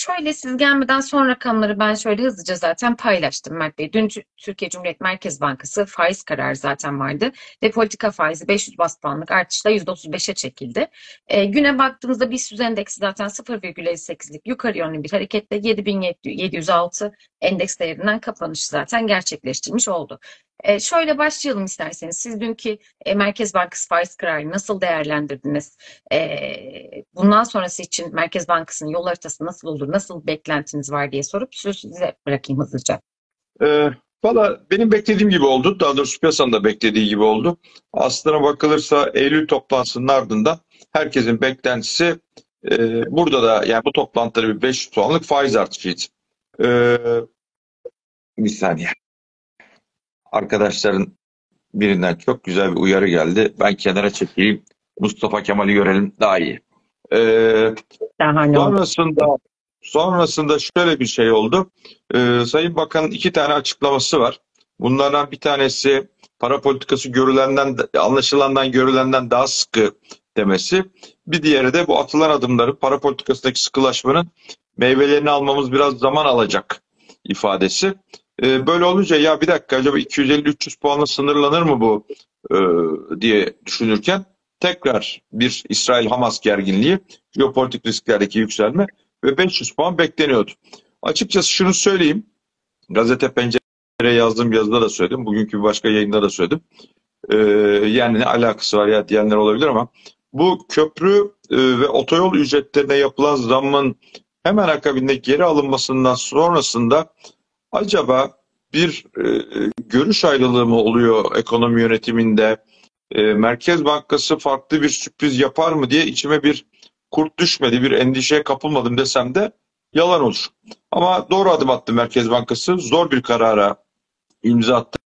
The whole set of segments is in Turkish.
Şöyle siz gelmeden son rakamları ben şöyle hızlıca zaten paylaştım Mert Bey. Dün Türkiye Cumhuriyet Merkez Bankası faiz kararı zaten vardı ve politika faizi 500 bas puanlık artışla %35'e çekildi. Güne baktığımızda BIST endeksi zaten 0,58'lik yukarı yönlü bir hareketle 7706 endeks değerinden kapanış zaten gerçekleştirmiş oldu. Şöyle başlayalım isterseniz. Siz dünkü Merkez Bankası faiz kararını nasıl değerlendirdiniz? Bundan sonrası için Merkez Bankası'nın yol haritası nasıl olur, nasıl beklentiniz var diye sorup sözü size bırakayım hızlıca. Ee, Valla benim beklediğim gibi oldu. Daha doğrusu piyasanın da beklediği gibi oldu. Aslına bakılırsa Eylül toplantısının ardından herkesin beklentisi burada da yani bu toplantıda bir 500 puanlık faiz artışıydı. Ee, Bir saniye. Arkadaşların birinden çok güzel bir uyarı geldi. Ben kenara çekeyim. Mustafa Kemal'i görelim daha iyi. Ee, Şahane oldu. sonrasında şöyle bir şey oldu. Sayın Bakan'ın iki tane açıklaması var. Bunlardan bir tanesi para politikası anlaşılandan görülenden daha sıkı demesi. Bir diğeri de bu atılan adımların para politikasındaki sıkılaşmanın meyvelerini almamız biraz zaman alacak ifadesi. Böyle olunca ya bir dakika acaba 250-300 puanla sınırlanır mı bu diye düşünürken tekrar bir İsrail-Hamas gerginliği, jeopolitik risklerdeki yükselme ve 500 puan bekleniyordu. Açıkçası şunu söyleyeyim, Gazete Pencere'ye yazdığım yazıda da söyledim, bugünkü bir başka yayında da söyledim. Yani ne alakası var ya diyenler olabilir ama bu köprü ve otoyol ücretlerine yapılan zammın hemen akabinde geri alınmasından sonrasında acaba bir görüş ayrılığı mı oluyor ekonomi yönetiminde? Merkez Bankası farklı bir sürpriz yapar mı diye içime bir kurt düşmedi, bir endişeye kapılmadım desem de yalan olur. Ama doğru adım attı Merkez Bankası. Zor bir karara imza attı.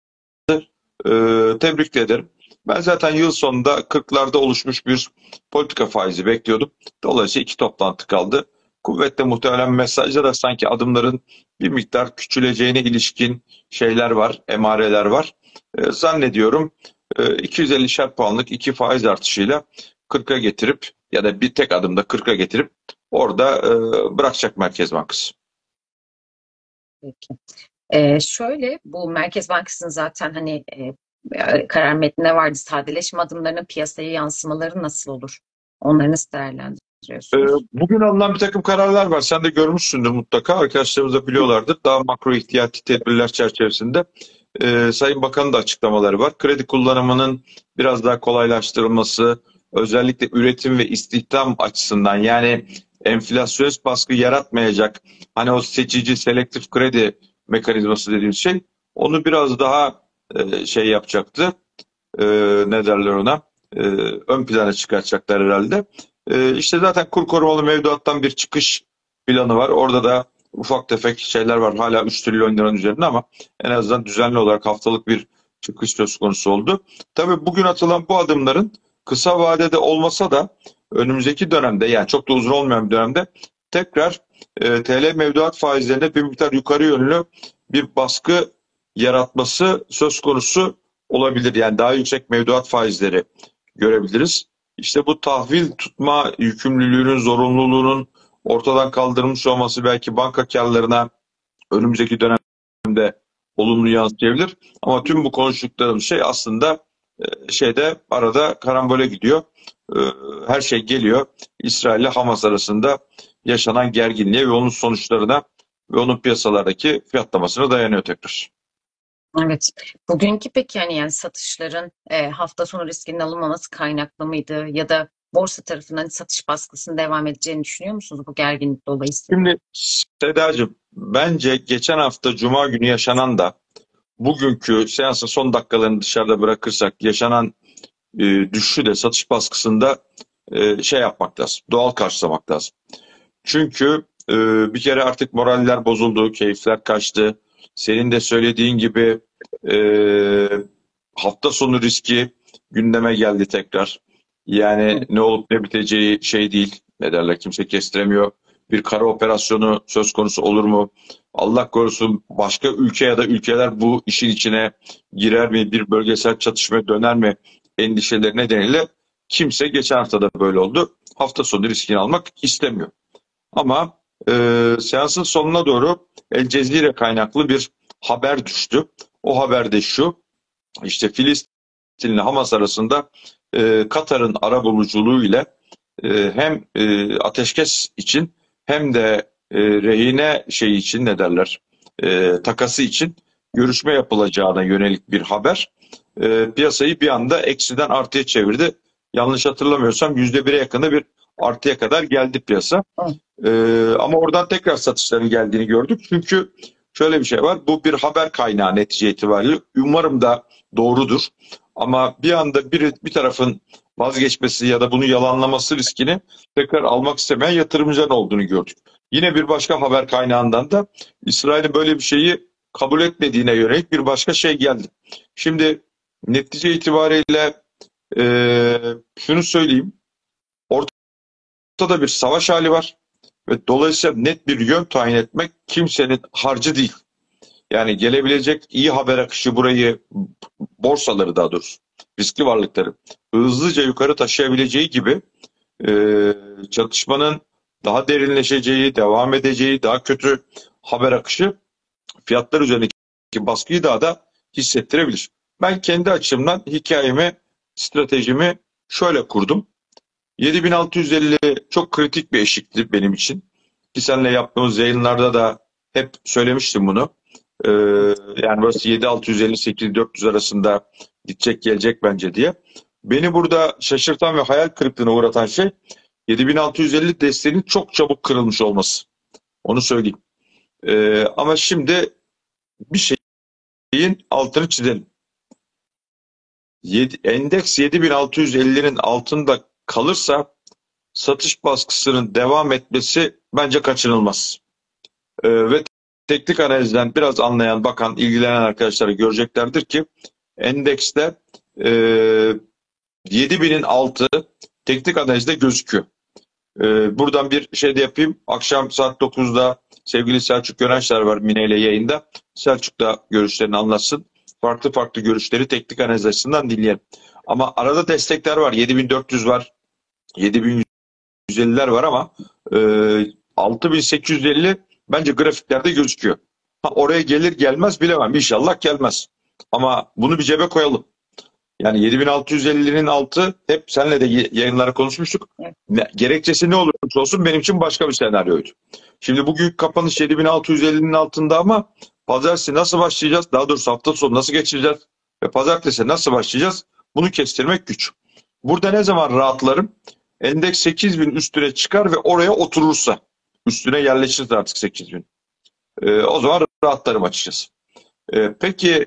Tebrik ederim. Ben zaten yıl sonunda 40'larda oluşmuş bir politika faizi bekliyordum. Dolayısıyla iki toplantı kaldı. Kuvvetle muhtemelen mesajda da sanki adımların bir miktar küçüleceğine ilişkin şeyler var, emareler var. Zannediyorum 250'şer puanlık iki faiz artışıyla 40'a getirip ya da bir tek adımda 40'a getirip orada bırakacak Merkez Bankası. Peki. Şöyle bu Merkez Bankası'nın zaten hani karar metninde vardı, sadeleşme adımlarının piyasaya yansımaları nasıl olur? Onları nasıl değerlendiriyorsunuz? Bugün alınan bir takım kararlar var. Sen de görmüşsündür mutlaka. Arkadaşlarımız da biliyorlardır. Daha makro ihtiyati tedbirler çerçevesinde Sayın Bakan'ın da açıklamaları var. Kredi kullanımının biraz daha kolaylaştırılması, özellikle üretim ve istihdam açısından yani enflasyonist baskı yaratmayacak hani o seçici selektif kredi mekanizması dediğimiz şey onu biraz daha şey yapacaktı. Ne derler ona? Ön plana çıkartacaklar herhalde. İşte zaten kur korumalı mevduattan bir çıkış planı var. Orada da ufak tefek şeyler var. Hala 3 trilyon liranın üzerinde ama en azından düzenli olarak haftalık bir çıkış söz konusu oldu. Tabii bugün atılan bu adımların kısa vadede olmasa da önümüzdeki dönemde yani çok da uzun olmayan bir dönemde tekrar TL mevduat faizlerinde bir miktar yukarı yönlü bir baskı yaratması söz konusu olabilir. Yani daha yüksek mevduat faizleri görebiliriz. İşte bu tahvil tutma yükümlülüğünün, zorunluluğunun ortadan kaldırılmış olması belki banka karlarına önümüzdeki dönemde olumlu yansıyabilir. Ama tüm bu konuştuklarım şey aslında şeyde arada karambole gidiyor. Her şey geliyor. İsrail ile Hamas arasında yaşanan gerginliğe ve onun sonuçlarına ve onun piyasalardaki fiyatlamasına dayanıyor tekrar. Evet. Bugünkü peki yani satışların hafta sonu riskinin alınmaması kaynaklı mıydı ya da borsa tarafından satış baskısının devam edeceğini düşünüyor musunuz bu gerginlik dolayısıyla? Şimdi Sedacığım bence geçen hafta Cuma günü yaşanan da bugünkü seansın son dakikalarını dışarıda bırakırsak yaşanan düşüşü de satış baskısında şey yapmak lazım. Doğal karşılamak lazım. Çünkü bir kere artık moraller bozuldu, keyifler kaçtı. Senin de söylediğin gibi e, hafta sonu riski gündeme geldi tekrar. Yani ne olup ne biteceği şey değil. Ne derler kimse kestiremiyor. Bir kara operasyonu söz konusu olur mu? Allah korusun başka ülke ya da ülkeler bu işin içine girer mi? Bir bölgesel çatışmaya döner mi? Endişeleri nedeniyle kimse geçen hafta da böyle oldu. Hafta sonu riskini almak istemiyor. Ama seansın sonuna doğru El Cezire kaynaklı bir haber düştü. O haber de şu: işte Filistin'le Hamas arasında Katar'ın arabuluculuğu ile hem ateşkes için hem de rehine şeyi için ne derler, takası için görüşme yapılacağına yönelik bir haber piyasayı bir anda eksiden artıya çevirdi. Yanlış hatırlamıyorsam %1'e yakında bir artıya kadar geldi piyasa. Ama oradan tekrar satışların geldiğini gördük. Çünkü şöyle bir şey var. Bu bir haber kaynağı netice itibariyle. Umarım da doğrudur. Ama bir anda bir tarafın vazgeçmesi ya da bunu yalanlaması riskini tekrar almak istemeyen yatırımcıların olduğunu gördük. Yine bir başka haber kaynağından da İsrail'in böyle bir şeyi kabul etmediğine yönelik bir başka şey geldi. Şimdi netice itibariyle şunu söyleyeyim. Ortada bir savaş hali var ve dolayısıyla net bir yön tayin etmek kimsenin harcı değil. Yani gelebilecek iyi haber akışı burayı, borsaları daha doğrusu, riskli varlıkları hızlıca yukarı taşıyabileceği gibi çatışmanın daha derinleşeceği, devam edeceği, daha kötü haber akışı fiyatlar üzerindeki baskıyı daha da hissettirebilir. Ben kendi açımdan hikayemi, stratejimi şöyle kurdum. 7650 çok kritik bir eşikti benim için. Ki seninle yaptığımız yayınlarda da hep söylemiştim bunu. Yani burası 7650-8400 arasında gidecek gelecek bence diye. Beni burada şaşırtan ve hayal kırıklığına uğratan şey 7650 desteğinin çok çabuk kırılmış olması. Onu söyleyeyim. Ama şimdi bir şeyin altını çizelim. Endeks 7650'nin altında kalırsa satış baskısının devam etmesi bence kaçınılmaz. Ve teknik analizden biraz anlayan, bakan, ilgilenen arkadaşlar göreceklerdir ki endekste 7000'in altı teknik analizde gözüküyor. Buradan bir şey de yapayım. Akşam saat 9'da sevgili Selçuk Görençler var Mine ile yayında. Selçuk da görüşlerini anlatsın. Farklı farklı görüşleri teknik analiz açısından dinleyelim. Ama arada destekler var. 7400 var. 7150'ler var ama 6850 bence grafiklerde gözüküyor. Oraya gelir gelmez bilemem. İnşallah gelmez. Ama bunu bir cebe koyalım. Yani 7650'nin altı, hep seninle de yayınlara konuşmuştuk. Gerekçesi ne olursa olsun benim için başka bir senaryoydu. Şimdi bugün kapanış 7650'nin altında ama pazartesi nasıl başlayacağız? Daha doğrusu hafta sonu nasıl geçireceğiz? Ve pazartesi nasıl başlayacağız? Bunu kestirmek güç. Burada ne zaman rahatlarım? Endeks 8000 üstüne çıkar ve oraya oturursa. Üstüne yerleşirse artık 8000. O zaman rahatlarım açıkçası. Peki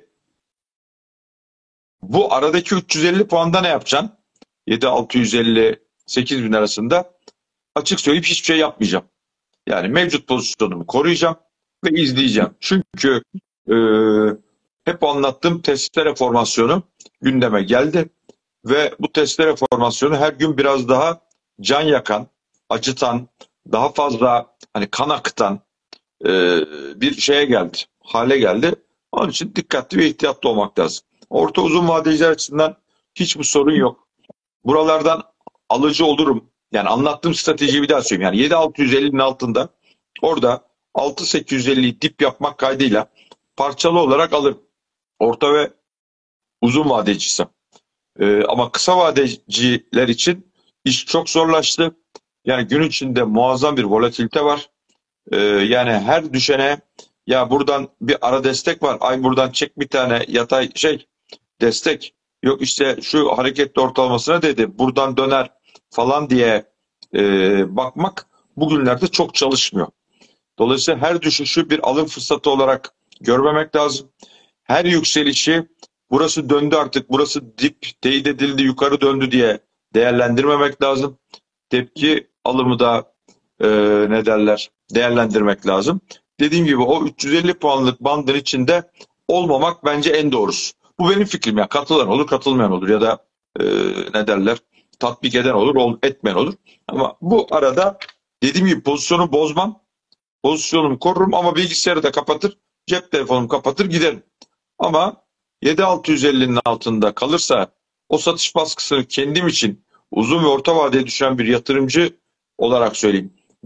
bu aradaki 350 puanda ne yapacaksın? 7650-8000 arasında açık söyleyip hiçbir şey yapmayacağım. Yani mevcut pozisyonumu koruyacağım ve izleyeceğim. Çünkü hep anlattığım testere formasyonu gündeme geldi. Ve bu testere formasyonu her gün biraz daha can yakan, acıtan, daha fazla hani kan akıtan bir şeye geldi, hale geldi. Onun için dikkatli ve ihtiyatlı olmak lazım. Orta uzun vadeciler açısından hiçbir sorun yok. Buralardan alıcı olurum. Yani anlattığım stratejiyi bir daha söyleyeyim. Yani 7650'nin altında orada 6850'yi dip yapmak kaydıyla parçalı olarak alırım. Orta ve uzun vadeciysem. Ama kısa vadeciler için iş çok zorlaştı. Yani gün içinde muazzam bir volatilite var. Yani her düşene ya buradan bir ara destek var. Ay buradan çek bir tane yatay destek. Yok işte şu hareketli ortalamasına dedi. Buradan döner falan diye bakmak bugünlerde çok çalışmıyor. Dolayısıyla her düşüşü bir alım fırsatı olarak görmemek lazım. Her yükselişi burası döndü artık, burası dip teyit edildi, yukarı döndü diye değerlendirmemek lazım. Tepki alımı da ne derler, değerlendirmek lazım. Dediğim gibi o 350 puanlık bandın içinde olmamak bence en doğrusu. Bu benim fikrim ya. Katılan olur, katılmayan olur ya da ne derler, tatbik eden olur, etmeyen olur. Ama bu arada dediğim gibi pozisyonu bozmam. Pozisyonumu korurum ama bilgisayarı da kapatır, cep telefonumu kapatır giderim. Ama 7650'nin altında kalırsa o satış baskısını kendim için uzun ve orta vadeye düşen bir yatırımcı olarak söyleyeyim. Bir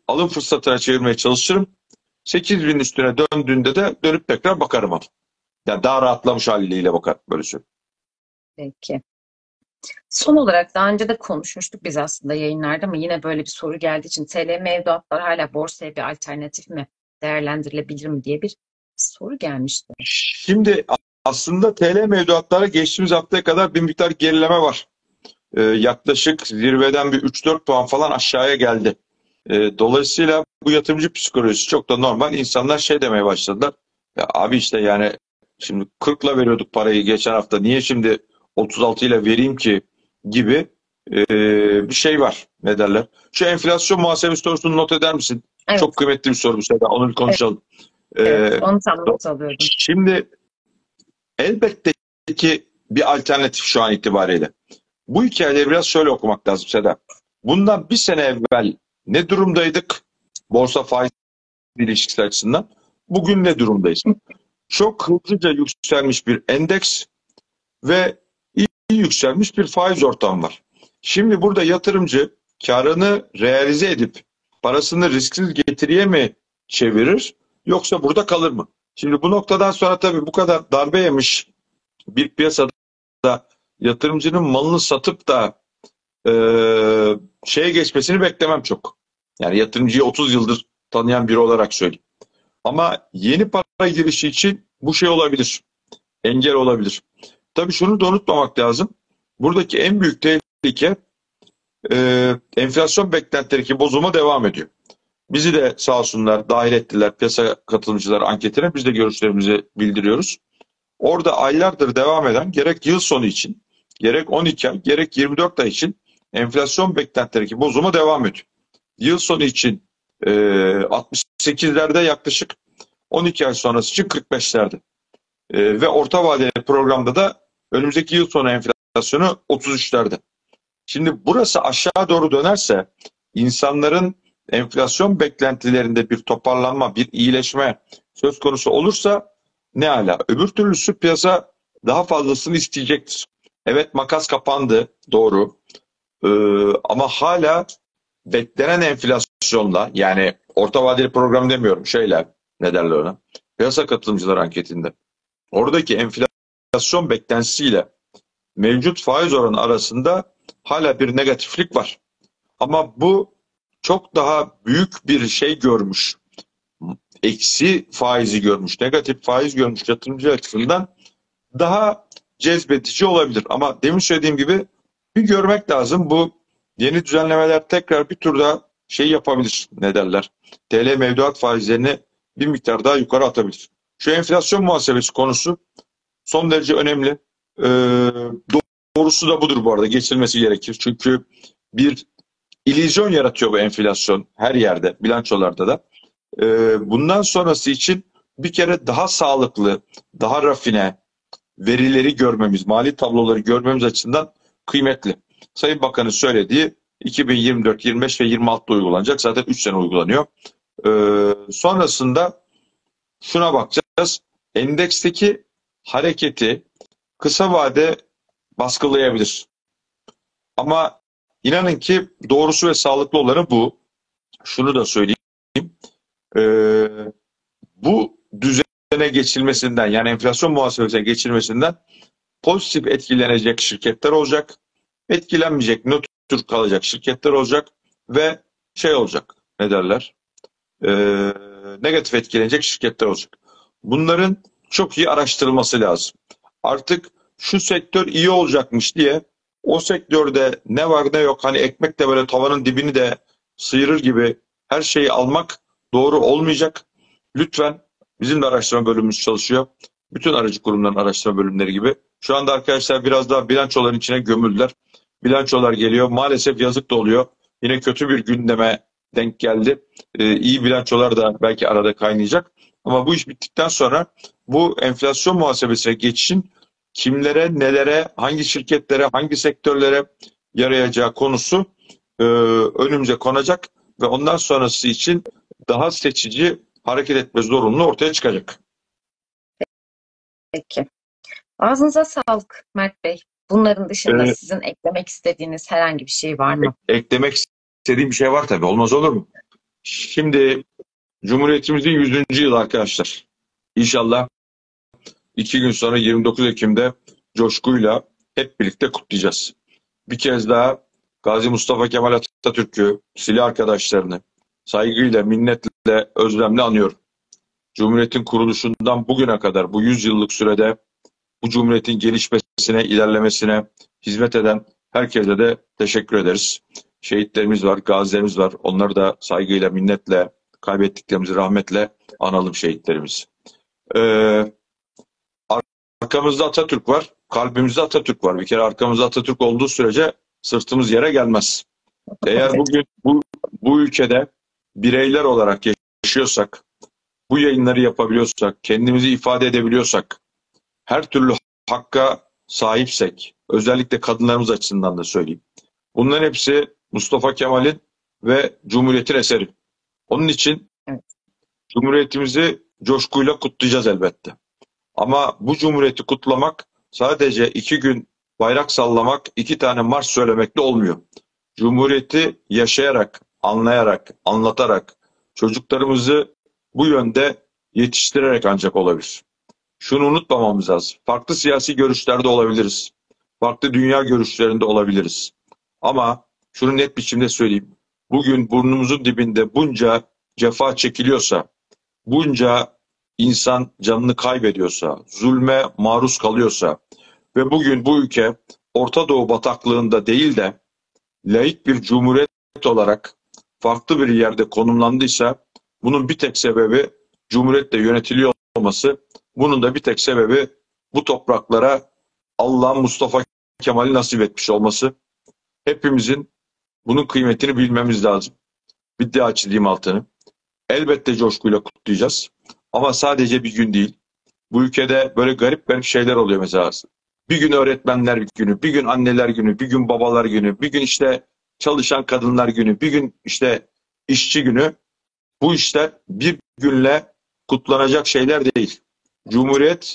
alım fırsatına çevirmeye çalışırım. 8.000 üstüne döndüğünde de dönüp tekrar bakarım ona. Yani daha rahatlamış haliyle bakar böyle söyleyeyim. Peki. Son olarak daha önce de konuşmuştuk biz aslında yayınlarda ama yine böyle bir soru geldiği için TL mevduatlar hala borsaya bir alternatif mi, değerlendirilebilir mi diye bir soru gelmişti. Şimdi aslında TL mevduatlara geçtiğimiz haftaya kadar bir miktar gerileme var. Yaklaşık zirveden bir 3-4 puan falan aşağıya geldi. Dolayısıyla bu yatırımcı psikolojisi çok da normal. İnsanlar şey demeye başladılar. Ya abi işte yani şimdi 40'la veriyorduk parayı geçen hafta. Niye şimdi 36 ile vereyim ki gibi bir şey var. Ne derler? Şu enflasyon muhasebesi sorusunu not eder misin? Evet, Çok kıymetli bir soru bu sefer. Onu bir konuşalım. evet, Ee, onu tam not alıyordum. Şimdi elbette ki bir alternatif şu an itibariyle. Bu hikayeleri biraz şöyle okumak lazım Seda. Bundan bir sene evvel ne durumdaydık borsa faiz ilişkisi açısından? Bugün ne durumdayız? Çok hızlıca yükselmiş bir endeks ve iyi yükselmiş bir faiz ortamı var. Şimdi burada yatırımcı karını realize edip parasını risksiz getiriye mi çevirir yoksa burada kalır mı? Şimdi bu noktadan sonra tabii bu kadar darbe yemiş bir piyasada yatırımcının malını satıp da şeye geçmesini beklemem çok. Yani yatırımcıyı 30 yıldır tanıyan biri olarak söyleyeyim. Ama yeni para girişi için bu şey olabilir. Engel olabilir. Tabii şunu da unutmamak lazım. Buradaki en büyük tehlike enflasyon beklentilerindeki bozulma devam ediyor. Bizi de sağ olsunlar dahil ettiler piyasa katılımcıları anketine. Biz de görüşlerimizi bildiriyoruz. Orada aylardır devam eden gerek yıl sonu için, gerek 12 ay, gerek 24 ay için enflasyon beklentilerindeki bozulma devam ediyor. Yıl sonu için 68'lerde yaklaşık 12 ay sonrası için 45'lerde. Ve orta vadeli programda da önümüzdeki yıl sonu enflasyonu 33'lerde. Şimdi burası aşağı doğru dönerse insanların enflasyon beklentilerinde bir toparlanma, bir iyileşme söz konusu olursa ne ala. Öbür türlüsü piyasa daha fazlasını isteyecektir. Evet makas kapandı doğru. Ama hala beklenen enflasyonla yani orta vadeli program demiyorum şeyler ne derler ona. Piyasa katılımcılar anketinde. Oradaki enflasyon beklentisiyle mevcut faiz oranı arasında hala bir negatiflik var. Ama bu çok daha büyük bir şey görmüş. Eksi faizi görmüş, negatif faiz görmüş yatırımcı açısından daha cezbedici olabilir. Ama demin söylediğim gibi bir görmek lazım. Bu yeni düzenlemeler tekrar bir tur daha şey yapabilir. Ne derler? TL mevduat faizlerini bir miktar daha yukarı atabilir. Şu enflasyon muhasebesi konusu son derece önemli. Doğrusu da budur bu arada. Geçilmesi gerekir. Çünkü bir illüzyon yaratıyor bu enflasyon her yerde, bilançolarda da. Bundan sonrası için bir kere daha sağlıklı, daha rafine verileri görmemiz, mali tabloları görmemiz açısından kıymetli. Sayın Bakan'ın söylediği 2024, 25 ve 26'da uygulanacak. Zaten 3 sene uygulanıyor. Sonrasında şuna bakacağız. Endeksteki hareketi kısa vade baskılayabilir. Ama inanın ki doğrusu ve sağlıklı olanı bu. Şunu da söyleyeyim. Bu düzene geçilmesinden yani enflasyon muhasebesine geçilmesinden pozitif etkilenecek şirketler olacak. Etkilenmeyecek, nötr kalacak şirketler olacak ve şey olacak. Ne derler? Negatif etkilenecek şirketler olacak. Bunların çok iyi araştırılması lazım. Artık şu sektör iyi olacakmış diye o sektörde ne var ne yok hani ekmek de böyle tavanın dibini de sıyırır gibi her şeyi almak doğru olmayacak. Lütfen bizim de araştırma bölümümüz çalışıyor. Bütün aracı kurumların araştırma bölümleri gibi. Şu anda arkadaşlar biraz daha bilançoların içine gömüldüler. Bilançolar geliyor. Maalesef yazık da oluyor. Yine kötü bir gündeme denk geldi. İyi bilançolar da belki arada kaynayacak. Ama bu iş bittikten sonra bu enflasyon muhasebesine geçişin kimlere, nelere, hangi şirketlere, hangi sektörlere yarayacağı konusu önümüze konacak ve ondan sonrası için daha seçici hareket etme zorunluluğu ortaya çıkacak. Peki. Ağzınıza sağlık Mert Bey. Bunların dışında sizin eklemek istediğiniz herhangi bir şey var mı? Eklemek istediğim bir şey var tabii. Olmaz olur mu? Şimdi Cumhuriyetimizin 100. yılı arkadaşlar. İnşallah 2 gün sonra 29 Ekim'de coşkuyla hep birlikte kutlayacağız. Bir kez daha Gazi Mustafa Kemal Atatürk'ü, silah arkadaşlarını saygıyla, minnetle, özlemle anıyorum. Cumhuriyetin kuruluşundan bugüne kadar bu 100 yıllık sürede bu cumhuriyetin gelişmesine, ilerlemesine hizmet eden herkese de teşekkür ederiz. Şehitlerimiz var, gazilerimiz var. Onları da saygıyla, minnetle, kaybettiklerimizi rahmetle analım şehitlerimizi. Ee, Arkamızda Atatürk var, kalbimizde Atatürk var. Bir kere arkamızda Atatürk olduğu sürece sırtımız yere gelmez. Eğer bugün bu ülkede bireyler olarak yaşıyorsak, bu yayınları yapabiliyorsak, kendimizi ifade edebiliyorsak, her türlü hakka sahipsek, özellikle kadınlarımız açısından da söyleyeyim. Bunların hepsi Mustafa Kemal'in ve Cumhuriyet'in eseri. Onun için Cumhuriyetimizi coşkuyla kutlayacağız elbette. Ama bu Cumhuriyeti kutlamak sadece 2 gün bayrak sallamak, 2 tane marş söylemekle olmuyor. Cumhuriyeti yaşayarak, anlayarak, anlatarak, çocuklarımızı bu yönde yetiştirerek ancak olabilir. Şunu unutmamamız lazım. Farklı siyasi görüşlerde olabiliriz. Farklı dünya görüşlerinde olabiliriz. Ama şunu net biçimde söyleyeyim. Bugün burnumuzun dibinde bunca cefa çekiliyorsa, bunca insan canını kaybediyorsa, zulme maruz kalıyorsa ve bugün bu ülke Orta Doğu bataklığında değil de laik bir cumhuriyet olarak farklı bir yerde konumlandıysa bunun bir tek sebebi cumhuriyetle yönetiliyor olması, bunun da bir tek sebebi bu topraklara Allah'ın Mustafa Kemal'i nasip etmiş olması. Hepimizin bunun kıymetini bilmemiz lazım. Bir daha çizeyim altını. Elbette coşkuyla kutlayacağız. Ama sadece bir gün değil. Bu ülkede böyle garip şeyler oluyor mesela. Bir gün öğretmenler günü, bir gün anneler günü, bir gün babalar günü, bir gün işte çalışan kadınlar günü, bir gün işte işçi günü. Bu işler bir günle kutlanacak şeyler değil. Cumhuriyet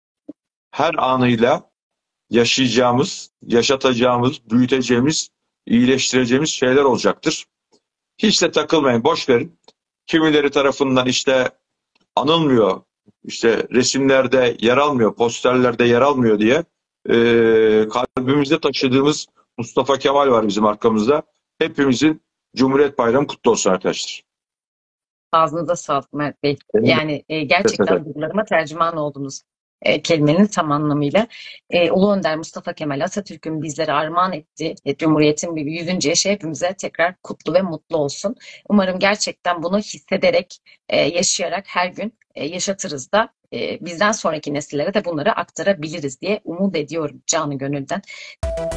her anıyla yaşayacağımız, yaşatacağımız, büyüteceğimiz, iyileştireceğimiz şeyler olacaktır. Hiç de takılmayın, boş verin. Kimileri tarafından işte anılmıyor, işte resimlerde yer almıyor, posterlerde yer almıyor diye kalbimizde taşıdığımız Mustafa Kemal var bizim arkamızda. Hepimizin Cumhuriyet Bayramı kutlu olsun arkadaşlar. Ağzınıza sağlık Mert Bey. Yani gerçekten duygularıma tercüman oldunuz kelimenin tam anlamıyla. Ulu Önder Mustafa Kemal Atatürk'ün bizlere armağan ettiği Cumhuriyet'in 100. yaşı hepimize tekrar kutlu ve mutlu olsun. Umarım gerçekten bunu hissederek, yaşayarak her gün yaşatırız da bizden sonraki nesillere de bunları aktarabiliriz diye umut ediyorum canı gönülden.